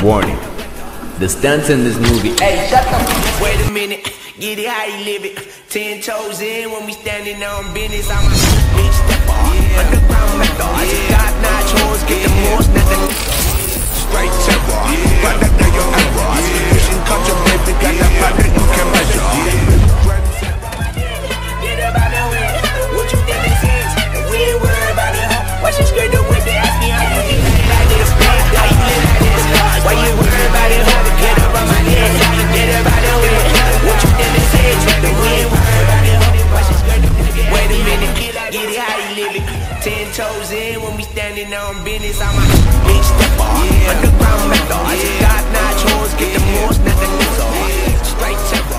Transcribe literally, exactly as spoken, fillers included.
Warning. The stunts in this movie. Hey, shut the f. Wait a minute, get it how you live it. Ten toes in when we standing on business. I'm a big stepper, yeah. Underground method. I just got notch hoes, get the most, nothing. Straight terror, yeah. But that day your error. I just pushing culture, baby, got that pocket you can measure. Get about the way, what you think this is? We ain't worried about it, huh? Why she scared to whip it? Ask me how you get like this, how you live like this. Why you worried about it, huh? Get up on my head, get about the way. What you think this is? We ain't worried about it, huh? Why she scared to whip it? Wait a minute, get it how you live it. Ten toes in when we standing on business. I'm a big stepper, yeah. Underground method. I just got notch hoes, get the most, nothing less. Straight terror.